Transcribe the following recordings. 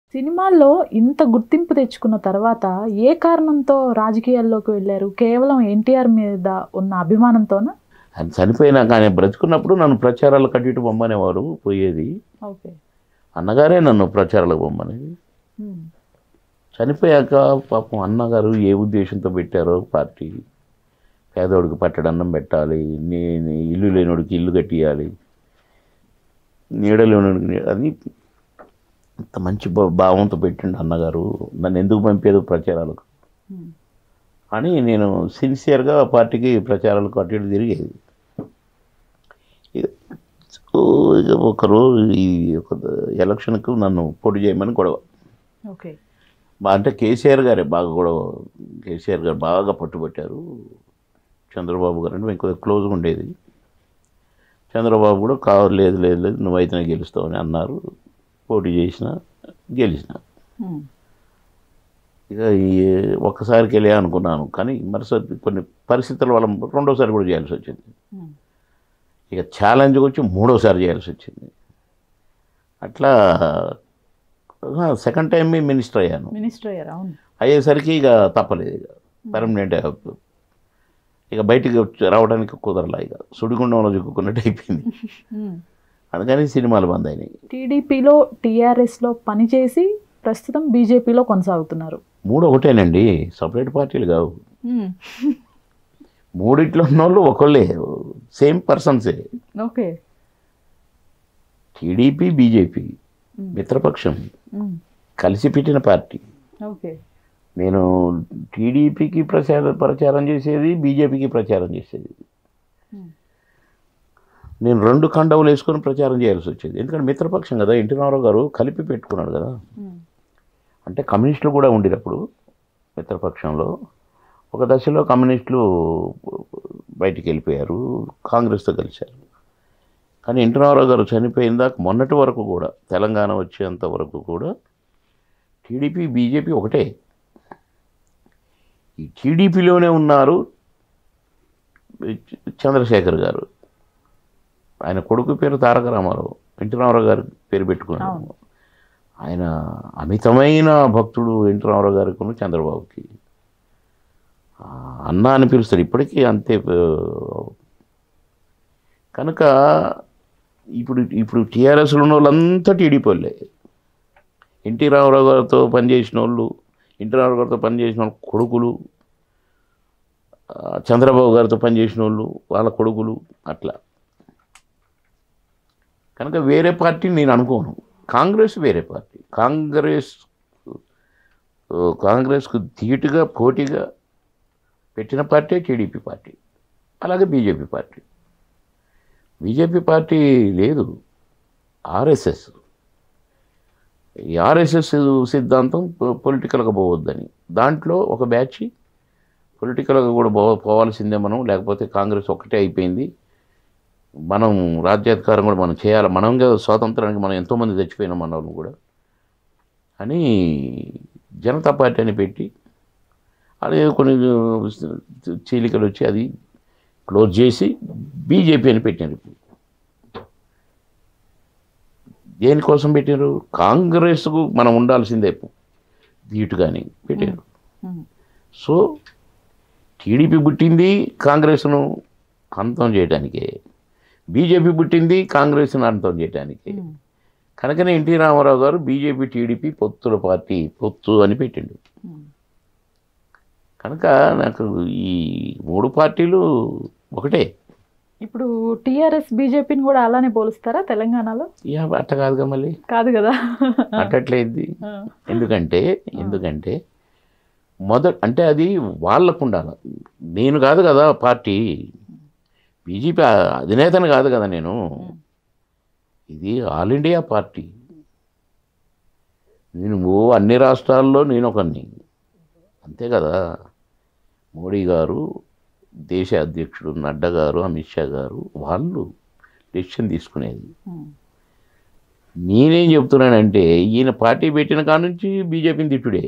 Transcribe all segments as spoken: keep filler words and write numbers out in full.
సినిమాల్లో ఇంత గుర్తింపు తెచ్చుకున్న తర్వాత ఏ కారణంతో రాజకీయాల్లోకి వెళ్లారు? కేవలం ఎన్టీఆర్ మీద ఉన్న అభిమానంతోనా? ఆయన చనిపోయినాక ఆయన బ్రతుకున్నప్పుడు నన్ను ప్రచారాలకు అటు ఇటు పొమ్మనేవారు, పోయేది. ఓకే. అన్నగారే నన్ను ప్రచారాలకు పొమ్మనేది. హ్మ్. చనిపోయాక పాపం అన్నగారు ఏ ఉద్దేశంతో పెట్టారో పార్టీ, పేదోడికి పట్టడన్నం పెట్టాలి, నేను ఇల్లు లేనోడికి ఇల్లు కట్టియాలి, నీడ లేనోడికి అది అంత మంచి భావంతో పెట్టిండు అన్నగారు. నన్ను ఎందుకు పంపేది ప్రచారాలకు హ్మ్. అని నేను సిన్సియర్గా పార్టీకి ప్రచారాలకు అటు ఇటు తిరిగేది. ఇక ఒకరోజు ఈ ఒక ఎలక్షన్కు నన్ను పోటీ చేయమని గొడవ. ఓకే. అంటే కేసీఆర్ గారే బాగా గొడవ, కేసీఆర్ గారు బాగా పట్టుబట్టారు. చంద్రబాబు గారు అంటే మేము కొద్దిగా క్లోజ్గా ఉండేది. చంద్రబాబు కూడా కావాలి, లేదు లేదు లేదు నువ్వైతేనే గెలుస్తావని అన్నారు. పోటీ చేసిన, గెలిచిన. ఇక ఈ ఒక్కసారికి వెళ్ళా అనుకున్నాను, కానీ మరోసారి కొన్ని పరిస్థితుల వల్ల రెండోసారి కూడా చేయాల్సి వచ్చింది. ఇక ఛాలెంజ్ వచ్చి మూడోసారి చేయాల్సి వచ్చింది. అట్లా సెకండ్ టైం మినిస్టర్ అయ్యాను. మినిస్టర్ అయ్యారు. అవును. అయ్యేసరికి ఇక తప్పలేదు, ఇక పర్మనెంట్ ఇక బయటికి రావడానికి కుదరలా, ఇక సుడిగుండంలో చిక్కుకున్నట్టు అయిపోయింది. అందుకని సినిమాలు బంద్ అయినాయి. టీడీపీలో టీఆర్ఎస్లో పనిచేసి ప్రస్తుతం బీజేపీలో కొనసాగుతున్నారు. మూడు ఒకటేనండి, సపరేట్ పార్టీలు కావు. మూడిట్లో ఉన్న వాళ్ళు ఒకళ్ళే, సేమ్ పర్సన్సే. ఓకే. టీడీపీ బీజేపీ మిత్రపక్షం, కలిసి పెట్టిన పార్టీ. ఓకే. నేను టీడీపీకి ప్రచార ప్రచారం చేసేది, బీజేపీకి ప్రచారం చేసేది. నేను రెండు కండవులు వేసుకొని ప్రచారం చేయాల్సి వచ్చేది, ఎందుకంటే మిత్రపక్షం కదా. ఎన్టీ రామారావు గారు కలిపి పెట్టుకున్నాడు కదా. అంటే కమ్యూనిస్టులు కూడా ఉండినప్పుడు మిత్రపక్షంలో ఒక దశలో కమ్యూనిస్టులు బయటికి వెళ్ళిపోయారు, కాంగ్రెస్తో కలిశారు. కానీ ఎన్టీ రామారావు గారు చనిపోయిన దాకా మొన్నటి వరకు కూడా, తెలంగాణ వచ్చేంత వరకు కూడా టీడీపీ బీజేపీ ఒకటే. ఈ టీడీపీలోనే ఉన్నారు చంద్రశేఖర్ గారు, ఆయన కొడుకు పేరు తారక రామారావు, ఎన్టీ రామారావు గారి పేరు పెట్టుకున్నాడు. ఆయన అమితమైన భక్తుడు ఎన్టీ రామారావు గారికి, చంద్రబాబుకి. అన్న అని పిలుస్తాడు ఇప్పటికీ, అంతే. కనుక ఇప్పుడు ఇప్పుడు టీఆర్ఎస్లో ఉన్న వాళ్ళంతా టీడీపీ వాళ్ళే. ఎన్టీ రామారావు గారితో పనిచేసిన వాళ్ళు, ఎన్టీ రామారావు గారితో పనిచేసిన వాళ్ళు కొడుకులు, చంద్రబాబు గారితో పనిచేసిన వాళ్ళు వాళ్ళ కొడుకులు, అట్లా. కనుక వేరే పార్టీ నేను అనుకోను. కాంగ్రెస్ వేరే పార్టీ. కాంగ్రెస్ కాంగ్రెస్కు ధీటుగా పోటీగా పెట్టిన పార్టీ టీడీపీ పార్టీ, అలాగే బీజేపీ పార్టీ. బీజేపీ పార్టీ లేదు, ఆర్ఎస్ఎస్. ఈ ఆర్ఎస్ఎస్ సిద్ధాంతం పొలిటికల్గా పోవద్దని, దాంట్లో ఒక బ్యాచ్ పొలిటికల్గా కూడా పో పోవాల్సిందే మనం, లేకపోతే కాంగ్రెస్ ఒక్కటే అయిపోయింది, మనం రాజ్యాధికారం కూడా మనం చేయాలి, మనం స్వాతంత్రానికి మనం ఎంతోమంది తెచ్చిపోయినాం మన వాళ్ళు కూడా అని జనతా పార్టీ అని పెట్టి, అదే కొన్ని చీలికలు వచ్చి అది క్లోజ్ చేసి బీజేపీ అని పెట్టినారు. ఇప్పుడు దేనికోసం పెట్టారు? కాంగ్రెస్కు మనం ఉండాల్సిందే ధీటుగాని పెట్టారు. సో టీడీపీ పుట్టింది కాంగ్రెస్ను అంతం చేయడానికే, బీజేపీ పుట్టింది కాంగ్రెస్ను అంతం చేయడానికి. కనుకనే ఎన్టీ రామారావు గారు బీజేపీ టీడీపీ పొత్తుల పార్టీ, పొత్తు అని పెట్టిండు. కనుక నాకు ఈ మూడు పార్టీలు ఒకటే. ఇప్పుడు టీఆర్ఎస్ బీజేపీని కూడా అలానే పోలుస్తారా తెలంగాణలో? యా, అట్ట కాదుగా, మళ్ళీ కాదు కదా, అట్టట్లేదు. ఎందుకంటే ఎందుకంటే మొదట అంటే అది వాళ్ళకు ఉండాలి, నేను కాదు కదా పార్టీ. బీజేపీ అధినేతను కాదు కదా నేను, ఇది ఆల్ ఇండియా పార్టీ. నేను ఓ అన్ని రాష్ట్రాల్లో నేను ఒకరిని, అంతే కదా. మోడీ గారు దేశ అధ్యక్షుడు, నడ్డా గారు, అమిత్ షా గారు, వాళ్ళు డెసిషన్ తీసుకునేది. నేనేం చెప్తున్నానంటే ఈయన పార్టీ పెట్టిన కాడ నుంచి బీజేపీని తిట్టుడే.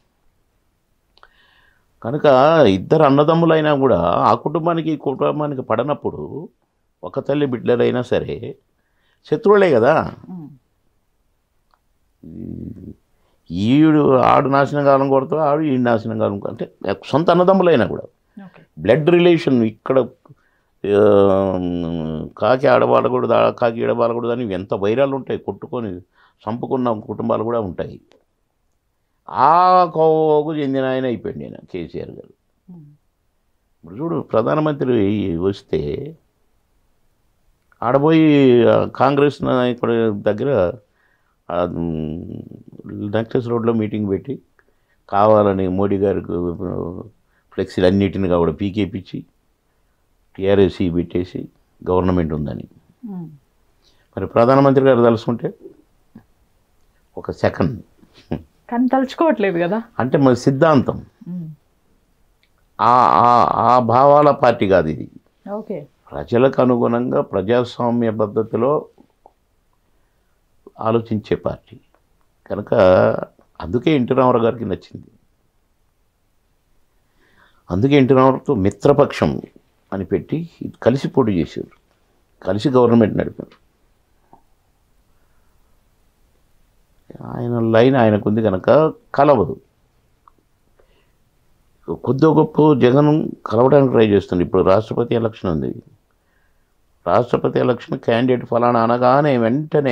కనుక ఇద్దరు అన్నదమ్ములైనా కూడా ఆ కుటుంబానికి ఈ కుటుంబానికి పడనప్పుడు ఒక తల్లి బిడ్డలైనా సరే శత్రువులే కదా. ఈడు ఆడు నాశనం కాలం కొడతాడు, ఆడు ఈ నాశనం కాలం అంటే సొంత అన్నదమ్ములైనా కూడా ఓకే. బ్లడ్ రిలేషన్ ఇక్కడ ఆ, కాకి ఆడవాడకూడదు, ఆ కాకి ఈడవాడకూడదు అని ఎంత వైరాలు ఉంటాయి, కొట్టుకొని చంపుకున్న కుటుంబాలు కూడా ఉంటాయి. ఆ కోవకు చెందిన ఆయన అయిపోయింది ఆయన కేసీఆర్ గారు. ఇప్పుడు చూడు ప్రధానమంత్రి వస్తే ఆడపోయి కాంగ్రెస్ నాయకుడి దగ్గర నెక్లెస్ రోడ్లో మీటింగ్ పెట్టి కావాలని మోడీ గారికి ఫ్లెక్సీలు అన్నిటిని కూడా పీకేపించి టీఆర్ఎస్సీ పెట్టేసి గవర్నమెంట్ ఉందని. మరి ప్రధానమంత్రి గారు తలుసుకుంటే ఒక సెకండ్ కానీ తలుచుకోవట్లేదు కదా. అంటే మరి సిద్ధాంతం ఆ భావాల పార్టీ కాదు ఇది. ఓకే. ప్రజలకు అనుగుణంగా ప్రజాస్వామ్య పద్ధతిలో ఆలోచించే పార్టీ కనుక అందుకే ఎన్టీ రామారావు గారికి నచ్చింది. అందుకే ఎన్టీ రామారావుతో మిత్రపక్షం అని పెట్టి కలిసి పోటీ చేశారు, కలిసి గవర్నమెంట్ నడిపారు. ఆయన లైన్ ఆయనకుంది కనుక కలవదు. కొద్ది గొప్ప జగన్ కలవడానికి ట్రై చేస్తుంది. ఇప్పుడు రాష్ట్రపతి ఎలక్షన్ ఉంది, రాష్ట్రపతి ఎలక్షన్ క్యాండిడేట్ ఫలానా అనగానే వెంటనే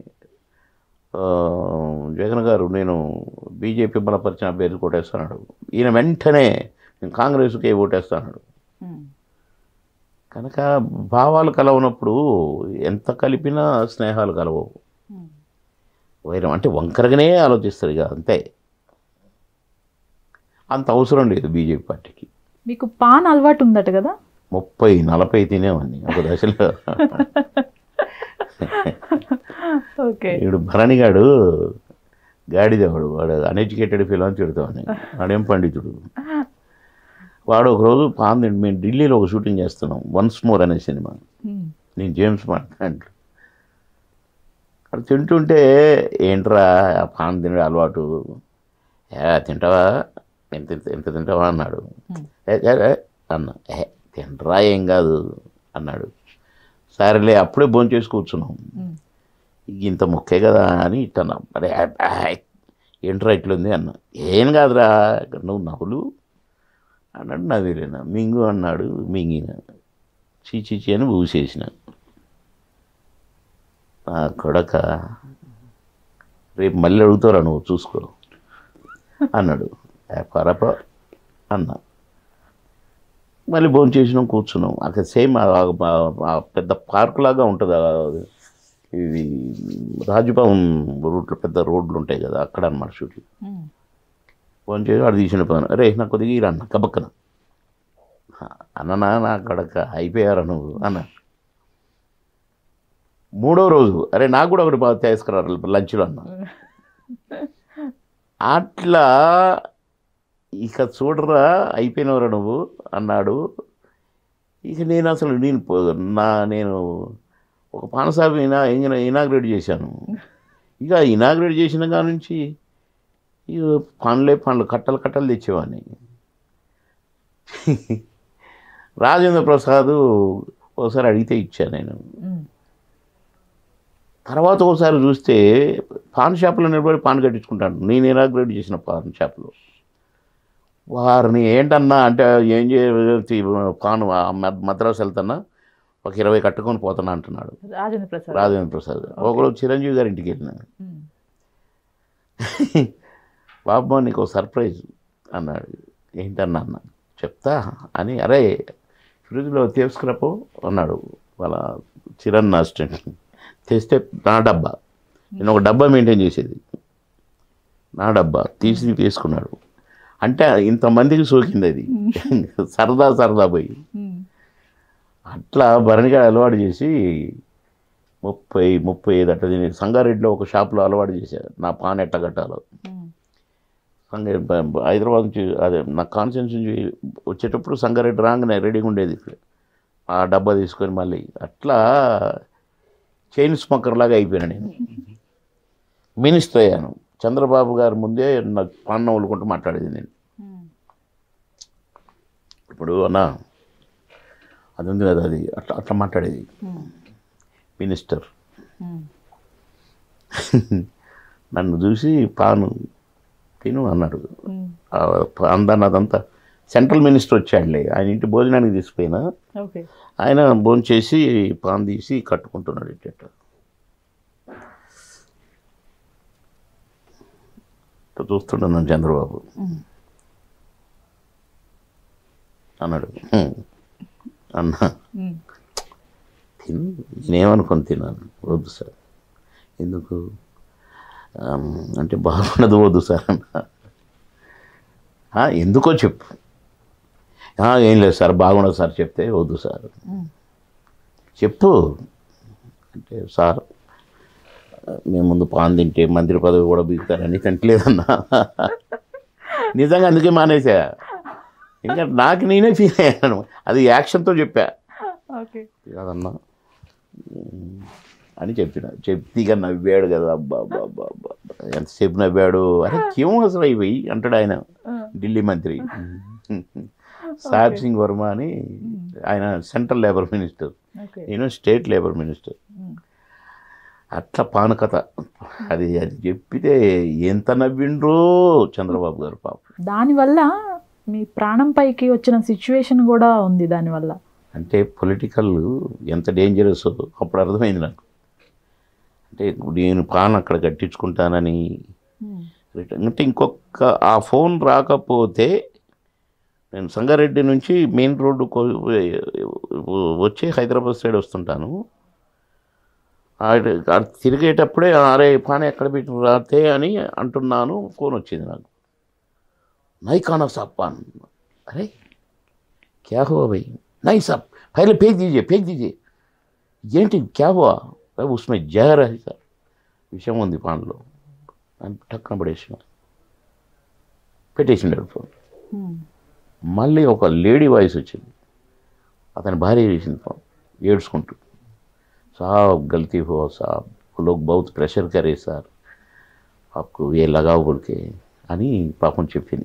జగన్ గారు నేను బీజేపీ బలపరిచిన అభ్యర్థి కొట్టేస్తున్నాడు, ఈయన వెంటనే నేను కాంగ్రెస్కి ఓటేస్తున్నాడు. కనుక భావాలు కలవనప్పుడు ఎంత కలిపినా స్నేహాలు కలవవు. వైరం అంటే వంకరగానే ఆలోచిస్తారు ఇక అంతే. అంత అవసరం లేదు బీజేపీ పార్టీకి. మీకు పాన్ అలవాటు ఉందట కదా? ముప్పై నలభై తినేవాడిని ఒక దశలో. ఓకే. ఇప్పుడు భరణిగాడు గాడిదేవాడు, వాడు అన్ఎడ్యుకేటెడ్ ఫీల్ అని తిడతామని, వాడేం పండితుడు. వాడు ఒకరోజు పాన్ తిండి, మేము ఢిల్లీలో ఒక షూటింగ్ చేస్తున్నాం వన్స్ మోర్ అనే సినిమా, నేను జేమ్స్ బాండ్ అంటే అక్కడ తింటుంటే ఏంట్రా ఆ పాన్ తినడే అలవాటు, ఏ తింటావా ఎంత ఎంత తింటావా అన్నాడు. అన్న ఏ తింటరా ఏం కాదు అన్నాడు. సరేలే అప్పుడే భోంచేసి కూర్చున్నాం, ఇంత ముక్కే కదా అని ఇట్టన్నా. అరే ఏంట్రా ఇట్లుంది అన్న. ఏం కాదురా నువ్వు నవ్వులు అన్నాడు. నవ్వులేనా మింగు అన్నాడు, మింగిన చీచీచి అని ఊసేసిన. నా కొడక రేపు మళ్ళీ అడుగుతారా నువ్వు చూసుకో అన్నాడు. పరప అన్నా. మళ్ళీ భోజనం చేసినాం, కూర్చున్నాం. అక్కడ సేమ్ పెద్ద పార్క్ లాగా ఉంటుంది, ఇది రాజభవన్ రూట్లో పెద్ద రోడ్లు ఉంటాయి కదా అక్కడ అన్నమాట షూటింగ్. ఫోన్ చేసి వాడు తీసిన పని, అరే నాకు కొద్దిగా ఇరా అన్న కబక్కన అన్ననా నా కడక అయిపోయారా నువ్వు అన్న. మూడో రోజు అరే నాకు కూడా ఒకటి బాగా తీసుకురారు లంచ్లో అన్న. అట్లా ఇక చూడరా అయిపోయినవరా నువ్వు అన్నాడు. ఇక నేను అసలు నేను నా నేను ఒక పానసాబ్ ఇనా ఇనాగ్రేట్ చేశాను. ఇక ఇనాగ్రేట్ చేసిన కాడ నుంచి ఇక పండ్లే పండ్లు కట్టలు కట్టలు తెచ్చేవాడిని. రాజేంద్ర ప్రసాద్ ఒకసారి అడిగితే ఇచ్చాను నేను. తర్వాత ఒకసారి చూస్తే పాన్ షాప్లో నిలబడి పాన్ కట్టించుకుంటాను, నేను ఇనాగ్రేట్ చేసిన పాన్ షాప్లో. వారిని ఏంటన్నా అంటే ఏం చే పాను మద్రాసు వెళ్తున్నా ఒక ఇరవై కట్టుకొని పోతున్నా అంటున్నాడు రాజేంద్ర ప్రసాద్. రాజేంద్ర ప్రసాద్ ఒకరోజు చిరంజీవి గారి ఇంటికి వెళ్ళిన. బాబు నీకు సర్ప్రైజ్ అన్నాడు. ఏంటన్నా అన్న చెప్తా అని. అరే ఫ్రిడ్జ్లో తీసుకురాపో అన్నాడు వాళ్ళ చిరణ్ అసిస్టెంట్. తెస్తే నా డబ్బా, నేను ఒక డబ్బా మెయింటైన్ చేసేది, నా డబ్బా తీసి తీసుకున్నాడు. అంటే ఇంతమందికి సోకింది అది, సరదా సరదా పోయి. అట్లా భరణిగా అలవాటు చేసి ముప్పై ముప్పై ఐదు అట్లా తిని సంగారెడ్డిలో ఒక షాప్లో అలవాటు చేశారు నా పాన్ ఎట్ట కట్టాలో. సంగారెడ్డి హైదరాబాద్ నుంచి అదే నా కాన్స్టిట్యూన్సీ నుంచి వచ్చేటప్పుడు సంగారెడ్డి రాగానే రెడీగా ఉండేది ఆ డబ్బా తీసుకొని. మళ్ళీ అట్లా చైన్ స్మోకర్ లాగా అయిపోయాను నేను. మినిస్టర్ అయ్యాను. చంద్రబాబు గారి ముందే నాకు పాన్ నవ్వులుకుంటూ మాట్లాడేది నేను. ఇప్పుడు అన్నా అది ఉంది కదా, అది అట్లా అట్లా మాట్లాడేది మినిస్టర్. నన్ను చూసి పాను తిను అన్నాడు. అందరిని అదంతా సెంట్రల్ మినిస్టర్ వచ్చాడులే, ఆయన ఇంటి భోజనానికి తీసుకుపోయినా ఆయన భోజనం చేసి పాన్ తీసి కట్టుకుంటున్నాడు. ఇట్ట చూస్తుంటున్నాను. చంద్రబాబు అన్నాడు, అన్నా తిను, నేనేమనుకొని తిన్నాను. వద్దు సార్. ఎందుకు అంటే బాగుండదు, వద్దు సార్ అన్న. ఎందుకో చెప్పు. ఏం లేదు సార్, బాగుండదు సార్ చెప్తే. వద్దు సార్ చెప్పు అంటే, సార్ మేము ముందు పాన్ తింటే మంత్రి పదవి కూడా బీగుతారని తింటలేదన్నా. నిజంగా అందుకే మానేసా. ఇంకా నాకు నేనే ఫీల్ అయ్యాను. అది యాక్షన్తో చెప్పా కదన్నా అని చెప్పిన. చెప్తీగా నవ్వాడు కదా, అబ్బా అబ్బా అబ్బా అబ్బా ఎంతసేపు నవ్వాడు. అరే క్యం అసలు అయిపోయి అంటాడు ఆయన, ఢిల్లీ మంత్రి సాహెబ్ సింగ్ వర్మ అని. ఆయన సెంట్రల్ లేబర్ మినిస్టర్, నేను స్టేట్ లేబర్ మినిస్టర్. అట్లా పానకథ అది అది చెప్పితే ఎంత నవ్విండ్రో చంద్రబాబు గారు పాప. దానివల్ల మీ ప్రాణం పైకి వచ్చిన సిచ్యువేషన్ కూడా ఉంది దానివల్ల. అంటే పొలిటికల్ ఎంత డేంజరస్ అప్పుడు అర్థమైంది నాకు. అంటే నేను పాన్ అక్కడ కట్టించుకుంటానని అంటే ఇంకొక ఆ ఫోన్ రాకపోతే నేను సంగారెడ్డి నుంచి మెయిన్ రోడ్డు వచ్చి హైదరాబాద్ సైడ్ వస్తుంటాను. తిరిగేటప్పుడే అరే పాన్ ఎక్కడ పెట్టి రాతే అని అంటున్నాను. ఫోన్ వచ్చింది నాకు, నై కానా సాబ్ పాన్. అరే క్యా హువా భయ్? నై సాబ్ పహలే ఫేక్ దీజియే ఫేక్ దీజియే. ఏంటి క్యా హువా? ఉస్మే జహర్ హై సార్, విషయం ఉంది పాన్లో అని టక్కన పడేసిన, పెట్టేసిండాడు ఫోన్. మళ్ళీ ఒక లేడీ వాయిస్ వచ్చింది, అతని భార్య చేసింది ఫోన్ ఏడ్చుకుంటూ, సాబ్ గల్తీ హో సాబ్, లోగ్ బహుత్ ప్రెషర్ కరే సార్ ఆప్కు ఏ లగావ్ బోల్కే అని పాపం చెప్పింది.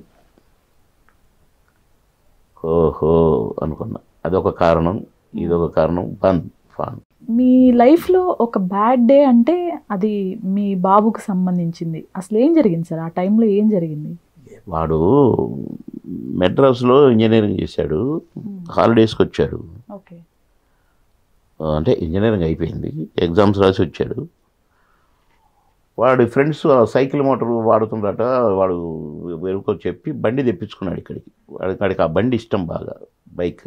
ఓహో అనుకున్నా, అదొక కారణం, ఇదొక కారణం. బంద్ ఫాన్. మీ లైఫ్లో ఒక బ్యాడ్ డే అంటే అది మీ బాబుకు సంబంధించింది. అసలు ఏం జరిగింది సార్ ఆ టైంలో? ఏం జరిగింది? వాడు మెడ్రాస్లో ఇంజనీరింగ్ చేశాడు, హాలిడేస్కి వచ్చాడు. ఓకే. అంటే ఇంజనీరింగ్ అయిపోయింది, ఎగ్జామ్స్ రాసి వచ్చాడు. వాడి ఫ్రెండ్స్ సైకిల్ మోటార్ వాడుతుండట, వాడు వెనుకో చెప్పి బండి తెప్పించుకున్నాడు ఇక్కడికి. వాడికి వాడికి ఆ బండి ఇష్టం బాగా, బైక్.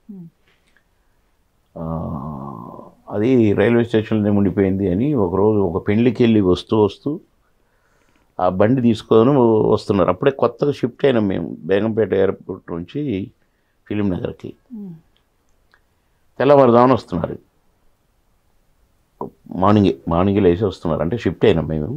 అది రైల్వే స్టేషన్లోనే ఉండిపోయింది అని ఒకరోజు ఒక పెళ్ళికి వెళ్ళి వస్తూ వస్తూ ఆ బండి తీసుకొని వస్తున్నారు. అప్పుడే కొత్తగా షిఫ్ట్ అయినాం మేము బేగంపేట ఎయిర్పోర్ట్ నుంచి ఫిలిం నగర్కి. తెల్లవారుదామని వస్తున్నారు, మార్నింగే మార్నింగే లేచి వస్తున్నారు. అంటే షిఫ్ట్ అయినాం మేము.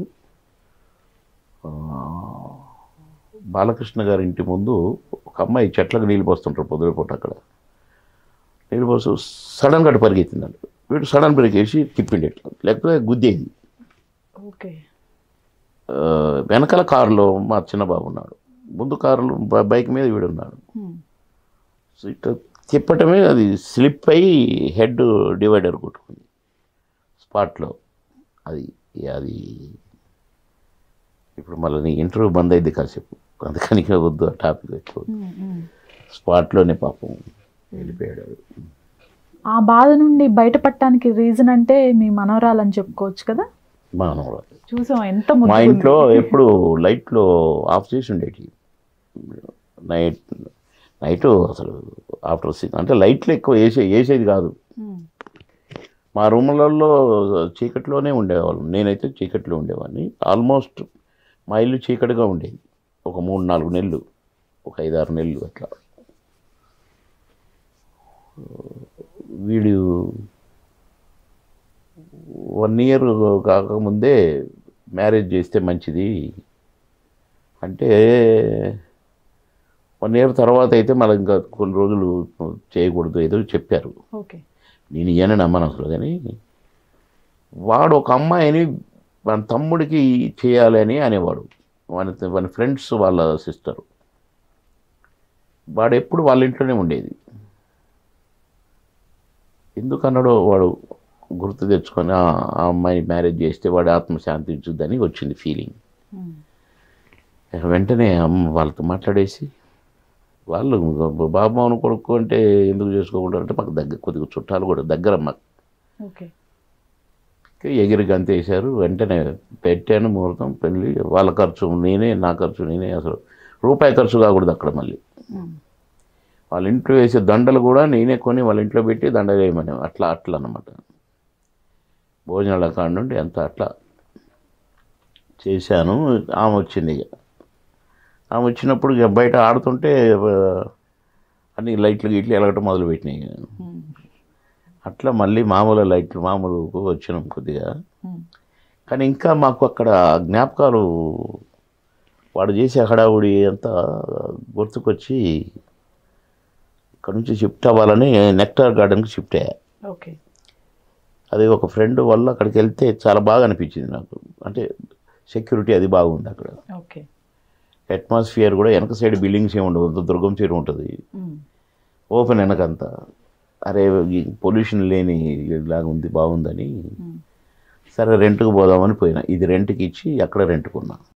బాలకృష్ణ గారి ఇంటి ముందు ఒక అమ్మాయి చెట్లకు నీళ్ళు పోస్తుంటారు పొద్దుపూట. అక్కడ నీళ్ళు పోస్తూ సడన్గా అటు పరిగెత్తిందండి. వీడు సడన్ బ్రేక్ వేసి తిప్పిండి, ఎట్లా లేకపోతే గుద్దేది. ఓకే. వెనకాల కారులో మా చిన్న బాబు ఉన్నాడు, ముందు కారులో బైక్ మీద వీడు ఉన్నాడు. సో ఇట్లా తిప్పటమే అది స్లిప్ అయ్యి హెడ్ డివైడర్ కొట్టుకుంది స్పాట్లో. అది అది ఇప్పుడు మళ్ళీ నీ ఇంటర్వ్యూ బంద్ అయింది కాసేపు, అందుకని వద్దు ఆ టాపిక్ ఎక్కువ. స్పాట్లోనే పాపం వెళ్ళిపోయాడు. ఆ బాధ నుండి బయటపడటానికి రీజన్ అంటే మీ మనవరాలని చెప్పుకోవచ్చు కదా. మనవరాలు చూసాం ఎంత మా ఇంట్లో ఎప్పుడు లైట్లో ఆఫ్ చేసి ఉండేటి. నైట్ నైట్ అసలు ఆఫ్టర్ సిక్స్ అంటే లైట్లు ఎక్కువ వేసే వేసేది కాదు. మా రూములలో చీకట్లోనే ఉండేవాళ్ళం. నేనైతే చీకట్లో ఉండేవాడిని. ఆల్మోస్ట్ మా ఇల్లు చీకటిగా ఉండేది ఒక మూడు నాలుగు నెలలు, ఒక ఐదారు నెలలు అట్లా. వీడు వన్ ఇయర్ కాకముందే మ్యారేజ్ చేస్తే మంచిది అంటే, వన్ ఇయర్ తర్వాత అయితే మళ్ళీ ఇంకా కొన్ని రోజులు చేయకూడదు ఏదో చెప్పారు. ఓకే. నేను ఇయ్యని నమ్మను అసలు. కానీ వాడు ఒక అమ్మాయిని మన తమ్ముడికి చేయాలి అని అనేవాడు. మన మన ఫ్రెండ్స్ వాళ్ళ సిస్టరు. వాడు ఎప్పుడు వాళ్ళ ఇంట్లోనే ఉండేది. ఎందుకన్నాడో వాడు గుర్తు తెచ్చుకొని ఆ అమ్మాయిని మ్యారేజ్ చేస్తే వాడి ఆత్మ శాంతించుద్దని వచ్చింది ఫీలింగ్. ఇక వెంటనే అమ్మ వాళ్ళతో మాట్లాడేసి వాళ్ళు బాబుమావను కొడుకు అంటే ఎందుకు చేసుకోకుండా అంటే మాకు దగ్గర కొద్దిగా చుట్టాలు కూడా దగ్గర మాకు ఓకే. ఎగిరి గంతేసారు. వెంటనే పెట్టాను ముహూర్తం పెళ్ళి. వాళ్ళ ఖర్చు నేనే, నా ఖర్చు నేనే, అసలు రూపాయి ఖర్చు కాకూడదు అక్కడ. మళ్ళీ వాళ్ళ ఇంట్లో వేసే దండలు కూడా నేనే కొని వాళ్ళ ఇంట్లో పెట్టి దండ వేయమని అట్లా అట్లా అన్నమాట. భోజనాల కాడ నుండి అంత అట్లా చేశాను. ఆమె వచ్చింది. ఇక ఆమె వచ్చినప్పుడు ఇక బయట ఆడుతుంటే అన్ని లైట్లు గిట్లు ఎలగటం మొదలుపెట్టినాయి. అట్లా మళ్ళీ మామూలు లైట్లు మామూలుకు వచ్చినాం కొద్దిగా. కానీ ఇంకా మాకు అక్కడ జ్ఞాపకాలు వాడు చేసే హడావుడి అంతా గుర్తుకొచ్చి ఇక్కడ నుంచి షిఫ్ట్ అవ్వాలని నెక్టార్ గార్డెన్కి షిఫ్ట్ అయ్యా. ఓకే. అది ఒక ఫ్రెండ్ వల్ల అక్కడికి వెళ్తే చాలా బాగా అనిపించింది నాకు. అంటే సెక్యూరిటీ అది బాగుంది అక్కడ. ఓకే. అట్మాస్ఫియర్ కూడా వెనక సైడ్ బిల్డింగ్స్ ఏమి ఉండవు, దుర్గం సైడ్ ఉంటుంది ఓపెన్ వెనకంతా. అరే పొల్యూషన్ లేని ఇలాగ ఉంది బాగుందని సరే రెంట్కి పోదామని పోయినా. ఇది రెంట్కి ఇచ్చి అక్కడ రెంట్కున్నా.